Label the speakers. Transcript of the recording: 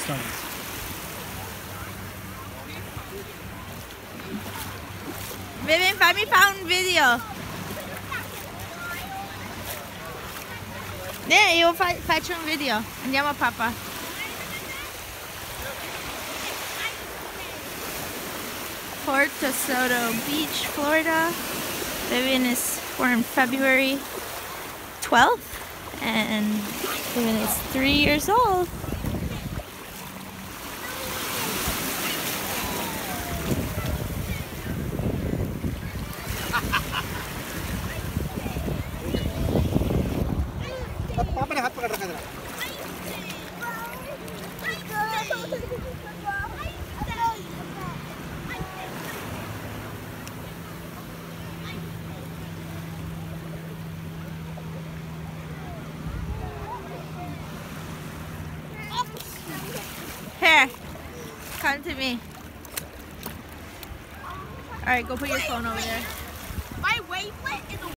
Speaker 1: studies.
Speaker 2: Vivian, find me fountain video. Eu faccio un video. Andiamo a papà. Port DeSoto Beach, Florida. Vivian is born February 12th, and Vivian is 3 years old. Here, come to me. All right, go put your phone over there.
Speaker 3: My wavelength is